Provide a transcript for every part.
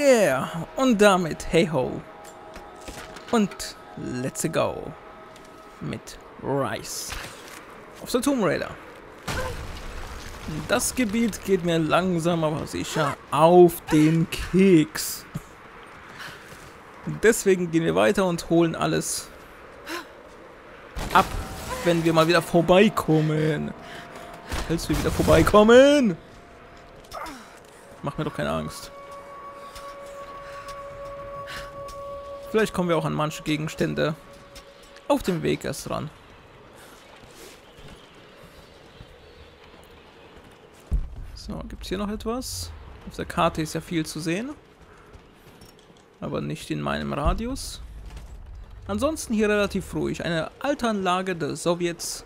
Yeah! Und damit hey ho! Und let's go! Mit Rise of the Tomb Raider. Das Gebiet geht mir langsam aber sicher auf den Keks. Deswegen gehen wir weiter und holen alles ab, wenn wir mal wieder vorbeikommen. Willst du wieder vorbeikommen? Mach mir doch keine Angst. Vielleicht kommen wir auch an manche Gegenstände auf dem Weg erst ran. So, gibt es hier noch etwas? Auf der Karte ist ja viel zu sehen. Aber nicht in meinem Radius. Ansonsten hier relativ ruhig. Eine alte Anlage der Sowjets.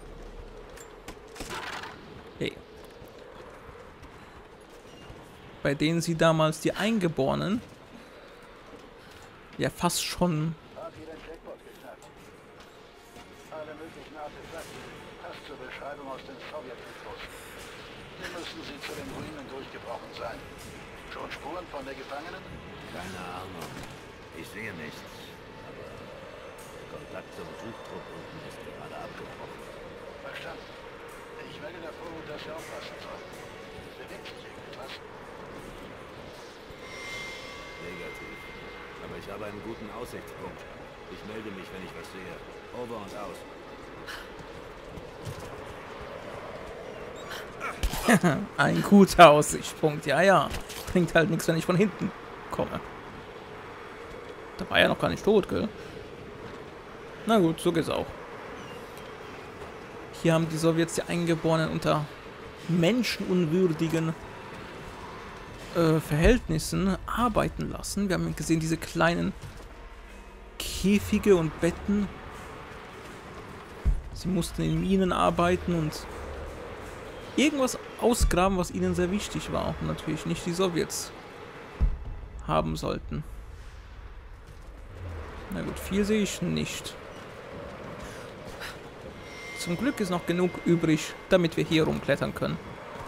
Hey. Bei denen sie damals die Eingeborenen ja fast schon alle möglichen Artefakte. Passt zur Beschreibung aus den Sowjetinfos. Hier müssen sie zu den Ruinen durchgebrochen sein. Schon Spuren von der Gefangenen? Keine Ahnung. Ich sehe nichts. Aber der Kontakt zum Suchtrupp unten ist gerade abgebrochen. Verstanden. Ich melde der Vorhut, dass Sie aufpassen sollen. Bewegt sich irgendetwas? Negativ. Aber ich habe einen guten Aussichtspunkt. Ich melde mich, wenn ich was sehe. Over und aus. ein guter Aussichtspunkt. Ja, ja. Bringt halt nichts, wenn ich von hinten komme. Da war ja noch gar nicht tot, gell? Na gut, so geht's auch. Hier haben die Sowjets die Eingeborenen unter menschenunwürdigen Verhältnissen arbeiten lassen. Wir haben gesehen, diese kleinen Käfige und Betten. Sie mussten in Minen arbeiten und irgendwas ausgraben, was ihnen sehr wichtig war. Und natürlich nicht die Sowjets haben sollten. Na gut, viel sehe ich nicht. Zum Glück ist noch genug übrig, damit wir hier rumklettern können.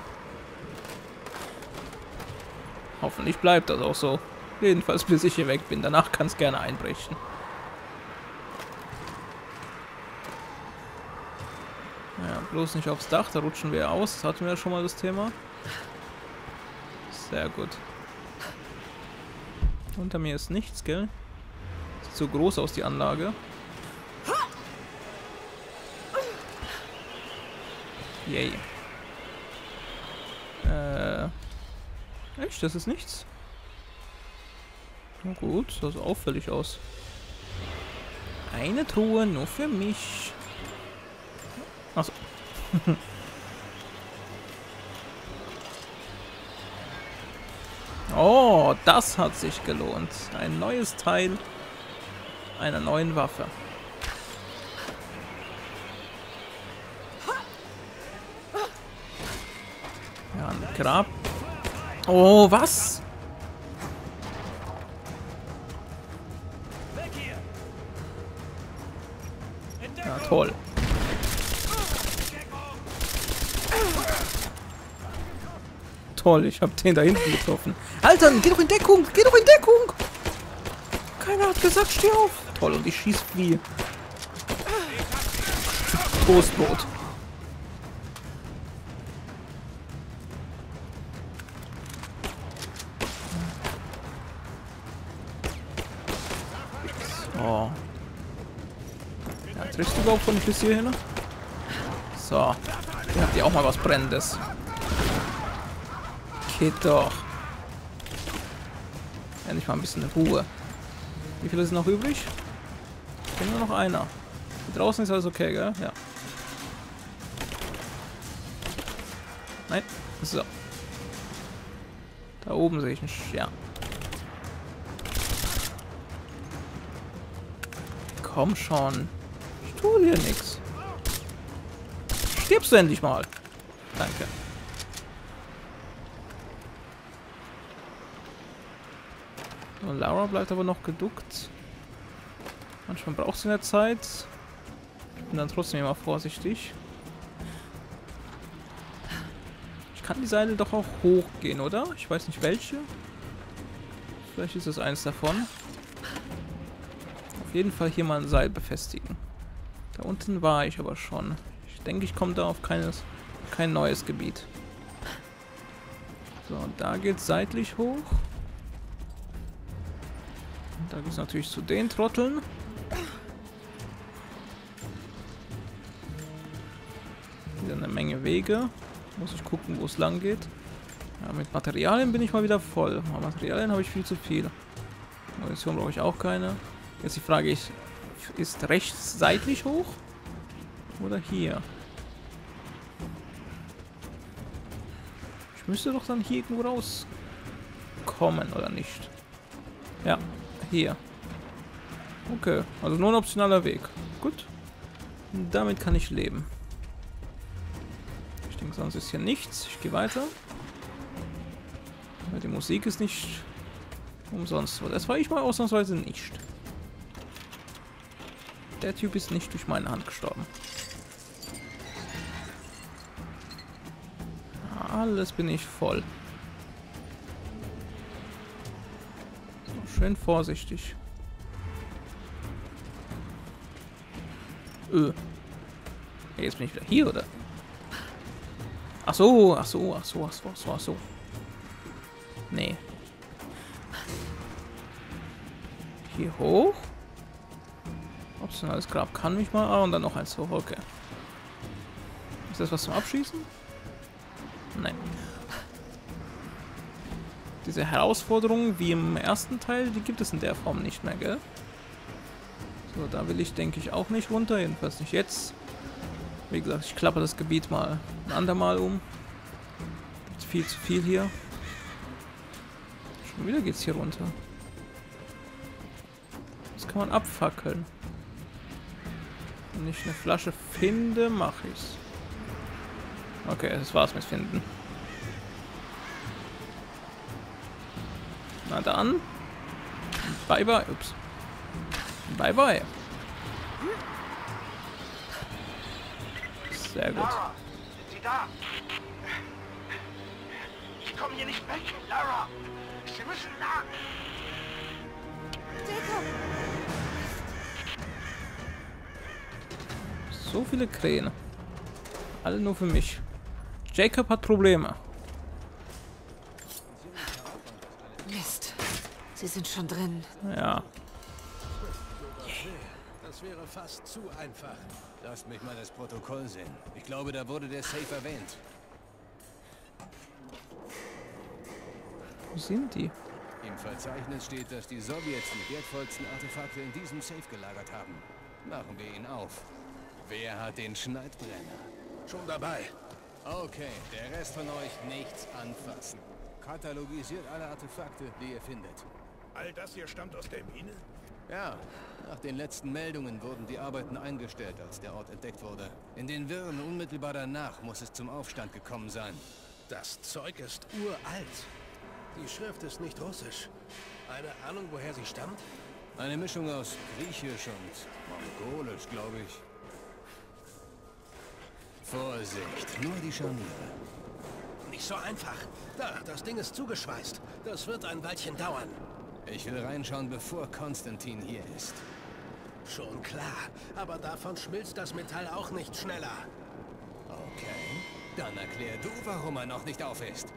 Hoffentlich bleibt das auch so. Jedenfalls bis ich hier weg bin. Danach kann es gerne einbrechen. Ja, bloß nicht aufs Dach, da rutschen wir aus. Das hatten wir ja schon mal das Thema. Sehr gut. Unter mir ist nichts, gell? Sieht so groß aus, die Anlage. Yay. Echt? Das ist nichts? Na gut, sah so auffällig aus. Eine Truhe nur für mich. Achso. Oh, das hat sich gelohnt. Ein neues Teil einer neuen Waffe. Ja, ein Grab. Oh, was? Ja, toll. Toll, ich habe den da hinten getroffen. Alter, geh doch in Deckung! Geh doch in Deckung! Keiner hat gesagt, steh auf! Toll, und ich schieß wie Toastbrot. Oh. Ja, triffst du überhaupt von bis hierhin? So. Hier habt ihr auch mal was Brennendes. Geht doch. Endlich mal ein bisschen Ruhe. Wie viele sind noch übrig? Ich bin nur noch einer. Hier draußen ist alles okay, gell? Ja. Nein. So. Da oben sehe ich einen Stern. Komm schon. Ich tue dir nichts. Stirbst du endlich mal. Danke. So, Lara bleibt aber noch geduckt. Manchmal braucht sie eine Zeit. Ich bin dann trotzdem immer vorsichtig. Ich kann die Seile doch auch hochgehen, oder? Ich weiß nicht welche. Vielleicht ist es eins davon. Auf jeden Fall hier mal ein Seil befestigen. Da unten war ich aber schon. Ich denke, ich komme da auf kein neues Gebiet. So, da geht es seitlich hoch. Und da geht es natürlich zu den Trotteln. Wieder eine Menge Wege. Muss ich gucken, wo es lang geht. Ja, mit Materialien bin ich mal wieder voll. Aber Materialien habe ich viel zu viel. Munition brauche ich auch keine. Jetzt die Frage ist rechts seitlich hoch? Oder hier? Ich müsste doch dann hier irgendwo rauskommen, oder nicht? Ja, hier. Okay, also nur ein optionaler Weg. Gut. Damit kann ich leben. Ich denke, sonst ist hier nichts. Ich gehe weiter. Weil die Musik ist nicht umsonst. Das war ich mal ausnahmsweise nicht. Der Typ ist nicht durch meine Hand gestorben. Alles bin ich voll. So, schön vorsichtig. Jetzt bin ich wieder hier, oder? Ach so. Nee. Hier hoch. Optionales Grab kann mich mal. Ah, und dann noch eins hoch. Okay. Ist das was zum Abschießen? Nein. Diese Herausforderungen wie im ersten Teil, die gibt es in der Form nicht mehr, gell? So, da will ich, denke ich, auch nicht runter. Jedenfalls nicht jetzt. Wie gesagt, ich klappe das Gebiet mal ein andermal um. Ist viel zu viel hier. Schon wieder geht's hier runter. Das kann man abfackeln. Wenn ich eine Flasche finde, mache ich's. Okay, das war's mit Finden. Na dann. Bye bye. Ups. Bye bye. Sehr gut. Lara, sind Sie da? Ich komme hier nicht weg, Lara. Sie müssen nach. Jacob! So viele Kräne. Alle nur für mich. Jacob hat Probleme. Mist. Sie sind schon drin. Ja. Das wäre fast zu einfach. Lasst mich mal das Protokoll sehen. Ich glaube, da wurde der Safe erwähnt. Wo sind die? Im Verzeichnis steht, dass die Sowjets die wertvollsten Artefakte in diesem Safe gelagert haben. Machen wir ihn auf. Wer hat den Schneidbrenner? Schon dabei. Okay, der Rest von euch nichts anfassen. Katalogisiert alle Artefakte, die ihr findet. All das hier stammt aus der Mine? Ja, nach den letzten Meldungen wurden die Arbeiten eingestellt, als der Ort entdeckt wurde. In den Wirren unmittelbar danach muss es zum Aufstand gekommen sein. Das Zeug ist uralt. Die Schrift ist nicht russisch. Eine Ahnung, woher sie stammt? Eine Mischung aus Griechisch und Mongolisch, glaube ich. Vorsicht, nur die Scharniere. Nicht so einfach. Da, das Ding ist zugeschweißt. Das wird ein Weilchen dauern. Ich will reinschauen, bevor Konstantin hier ist. Schon klar. Aber davon schmilzt das Metall auch nicht schneller. Okay, dann erklär du, warum er noch nicht auf ist.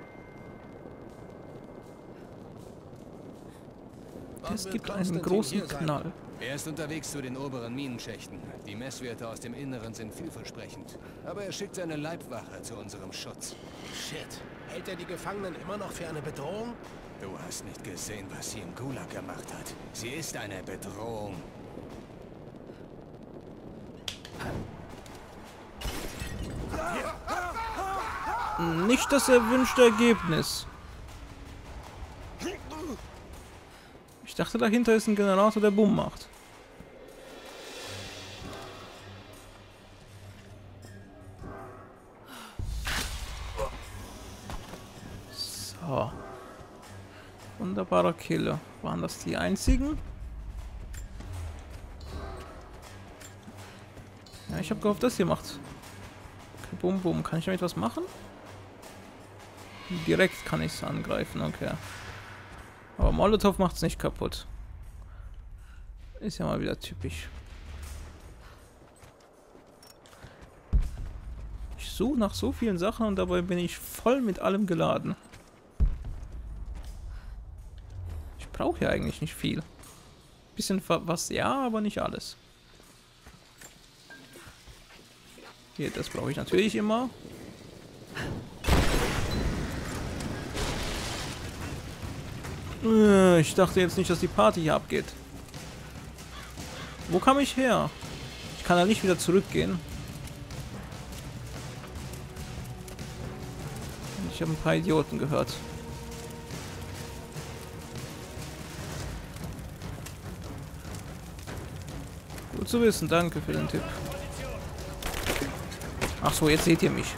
Es gibt einen großen Knall. Er ist unterwegs zu den oberen Minenschächten. Die Messwerte aus dem Inneren sind vielversprechend. Aber er schickt seine Leibwache zu unserem Schutz. Shit. Hält er die Gefangenen immer noch für eine Bedrohung? Du hast nicht gesehen, was sie im Gulag gemacht hat. Sie ist eine Bedrohung. Nicht das erwünschte Ergebnis. Ich dachte, dahinter ist ein Generator, der Bumm macht. So. Wunderbarer Killer. Waren das die einzigen? Ja, ich habe gehofft, das hier macht. Bum, bum. Kann ich damit was machen? Direkt kann ich es angreifen, okay. Aber Molotow macht's nicht kaputt. Ist ja mal wieder typisch. Ich suche nach so vielen Sachen und dabei bin ich voll mit allem geladen. Ich brauche ja eigentlich nicht viel. Bisschen was, ja, aber nicht alles. Hier, das brauche ich natürlich immer. Ich dachte jetzt nicht, dass die Party hier abgeht. Wo kam ich her? Ich kann da nicht wieder zurückgehen. Ich habe ein paar Idioten gehört. Gut zu wissen, danke für den Tipp. Ach so, jetzt seht ihr mich.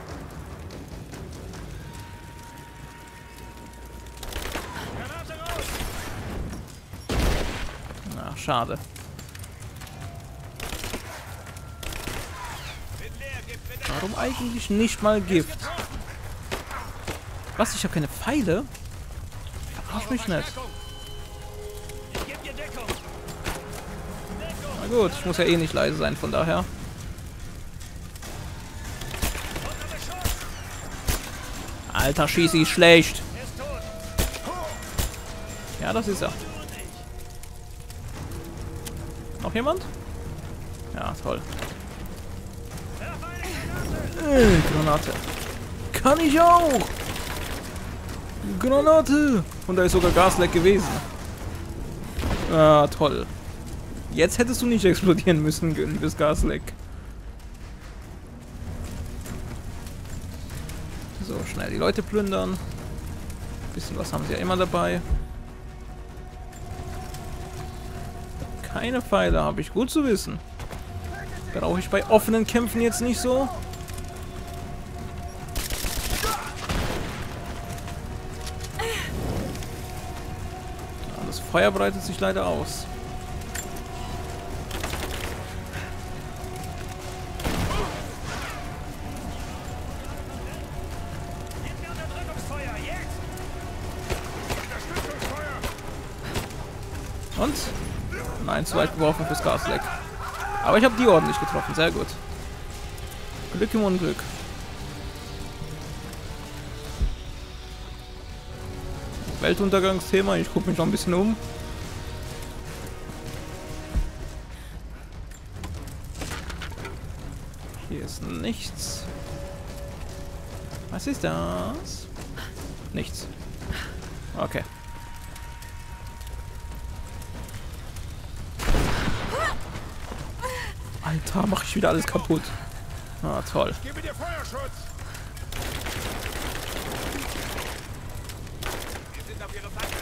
Ach, schade. Warum eigentlich nicht mal Gift? Was? Ich habe keine Pfeile? Verarsch mich nicht. Na gut, ich muss ja eh nicht leise sein, von daher. Alter, Schießi, schlecht. Ja, das ist er. Noch jemand? Ja, toll. Granate. Kann ich auch! Granate! Und da ist sogar Gasleck gewesen. Ah, toll. Jetzt hättest du nicht explodieren müssen, liebes Gasleck. So, schnell die Leute plündern. Bisschen was haben sie ja immer dabei. Keine Pfeile habe ich, gut zu wissen. Brauche ich bei offenen Kämpfen jetzt nicht so. Ja, das Feuer breitet sich leider aus. Und? Nein, zu weit geworfen fürs Gasleck. Aber ich habe die ordentlich getroffen, sehr gut. Glück im Unglück. Weltuntergangsthema, ich gucke mich noch ein bisschen um. Hier ist nichts. Was ist das? Nichts. Okay. Alter, mache ich wieder alles kaputt. Ah, toll. Gebe dir Feuerschutz! Wir sind auf ihre Feinde.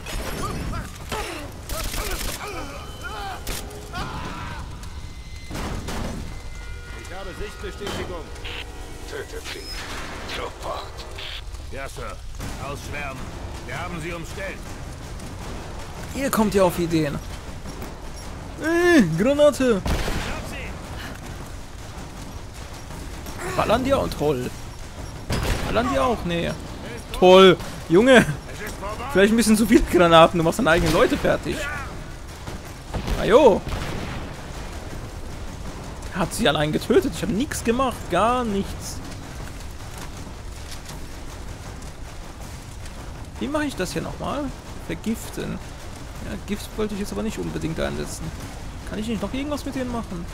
Ich habe Sichtbestätigung. Tötet sie. Sofort. Ja, Sir. Ausschwärmen. Wir haben sie umstellt. Ihr kommt ja auf Ideen. Granate! Ballern die auch? Toll. Ballern die auch? Nee. Toll. Junge. Vielleicht ein bisschen zu viele Granaten. Du machst deine eigenen Leute fertig. Ajo. Hat sie allein getötet. Ich habe nichts gemacht. Gar nichts. Wie mache ich das hier nochmal? Vergiften. Ja, Gift wollte ich jetzt aber nicht unbedingt einsetzen. Kann ich nicht noch irgendwas mit denen machen?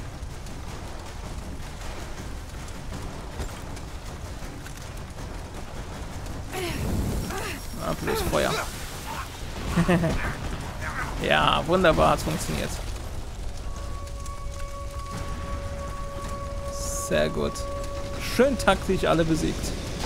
Ah, bloß Feuer. Ja, wunderbar, hat funktioniert. Sehr gut. Schön taktisch alle besiegt.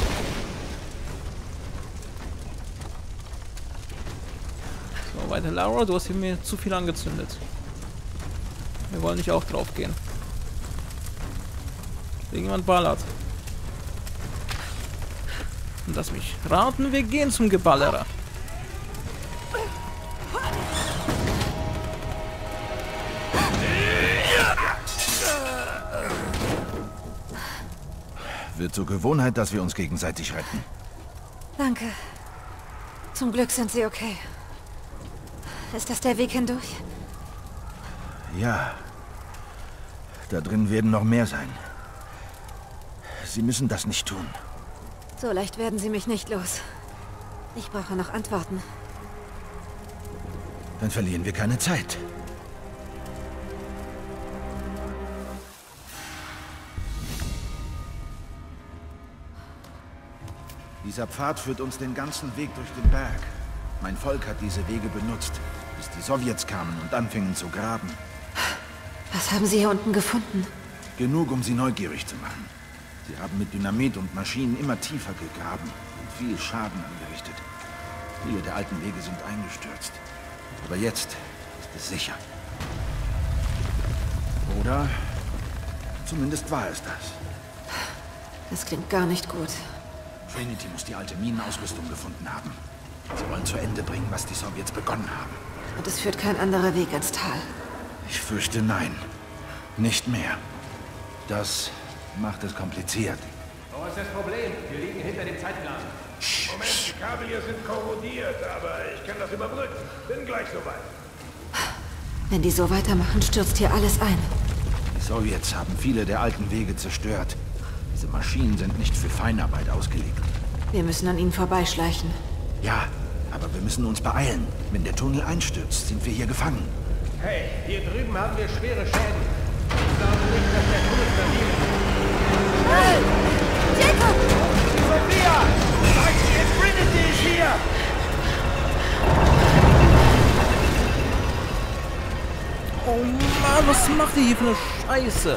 So, weiter Lara, du hast hier mir zu viel angezündet. Wir wollen nicht auch drauf gehen. Irgendjemand ballert. Und lass mich raten, wir gehen zum Geballerer. Wird zur Gewohnheit, dass wir uns gegenseitig retten. Danke. Zum Glück sind sie okay. Ist das der Weg hindurch? Ja. Da drin werden noch mehr sein. Sie müssen das nicht tun. So leicht werden sie mich nicht los. Ich brauche noch Antworten. Dann verlieren wir keine Zeit. Dieser Pfad führt uns den ganzen Weg durch den Berg. Mein Volk hat diese Wege benutzt, bis die Sowjets kamen und anfingen zu graben. Was haben Sie hier unten gefunden? Genug, um sie neugierig zu machen. Sie haben mit Dynamit und Maschinen immer tiefer gegraben und viel Schaden angerichtet. Viele der alten Wege sind eingestürzt. Aber jetzt ist es sicher. Oder zumindest war es das. Das klingt gar nicht gut. Trinity muss die alte Minenausrüstung gefunden haben. Sie wollen zu Ende bringen, was die Sowjets begonnen haben. Und es führt kein anderer Weg ins Tal. Ich fürchte nein. Nicht mehr. Das macht es kompliziert. Wo ist das Problem? Wir liegen hinter dem Zeitplan. Moment, die Kabel hier sind korrodiert, aber ich kann das überbrücken. Bin gleich soweit. Wenn die so weitermachen, stürzt hier alles ein. Die Sowjets haben viele der alten Wege zerstört. Diese Maschinen sind nicht für Feinarbeit ausgelegt. Wir müssen an ihnen vorbeischleichen. Ja, aber wir müssen uns beeilen. Wenn der Tunnel einstürzt, sind wir hier gefangen. Hey, hier drüben haben wir schwere Schäden. Ich glaube nicht, dass der Tunnel stabil ist. Hey! Jacob! Sophia! Sag ihr, Trinity ist hier! Oh Mann, was macht ihr hier für eine Scheiße?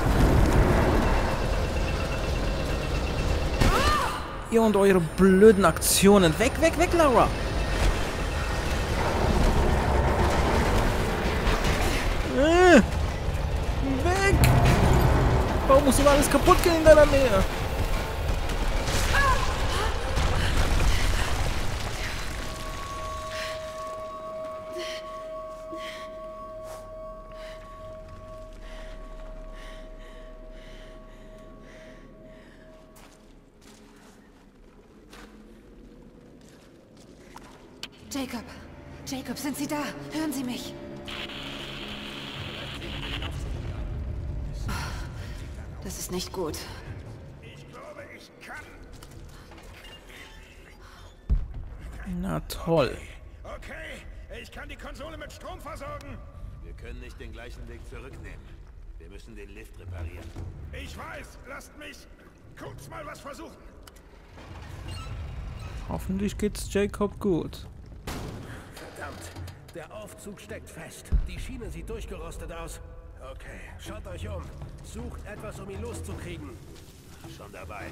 Ihr und eure blöden Aktionen. Weg, weg, weg, Lara! Weg! Warum muss immer alles kaputt gehen in deiner Nähe? Jacob! Jacob, sind Sie da? Hören Sie mich? Das ist nicht gut. Ich glaube, ich kann. Na toll. Okay, ich kann die Konsole mit Strom versorgen. Wir können nicht den gleichen Weg zurücknehmen. Wir müssen den Lift reparieren. Ich weiß, lasst mich kurz mal was versuchen. Hoffentlich geht's Jacob gut. Verdammt, der Aufzug steckt fest. Die Schiene sieht durchgerostet aus. Okay, schaut euch um. Sucht etwas, um ihn loszukriegen. Schon dabei.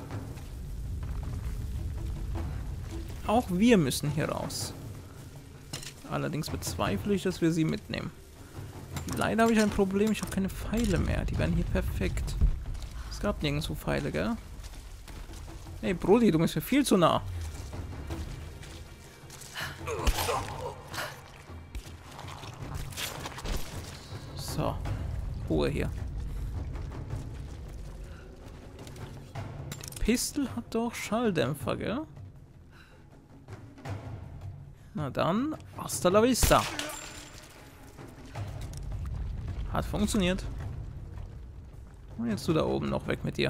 Auch wir müssen hier raus. Allerdings bezweifle ich, dass wir sie mitnehmen. Leider habe ich ein Problem, ich habe keine Pfeile mehr. Die wären hier perfekt. Es gab nirgendwo Pfeile, gell? Hey Brudi, du bist mir viel zu nah. So. Ruhe hier. Die Pistole hat doch Schalldämpfer, gell? Na dann, hasta la vista. Hat funktioniert. Und jetzt du da oben noch weg mit dir.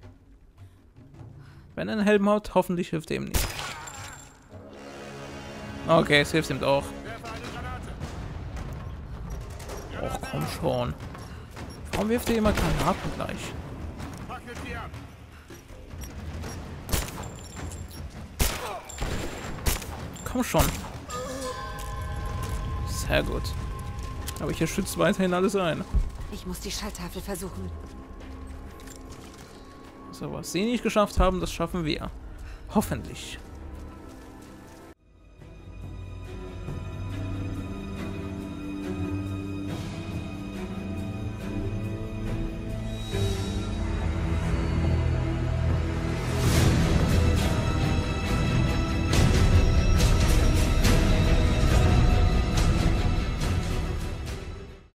Wenn er einen Helm hat, hoffentlich hilft er ihm nicht. Okay, es hilft ihm auch. Och, komm schon. Warum wirft ihr immer Granaten gleich? Komm schon. Sehr gut. Aber ich schütze weiterhin alles ein. Ich muss die Schalltafel versuchen. So, was sie nicht geschafft haben, das schaffen wir. Hoffentlich.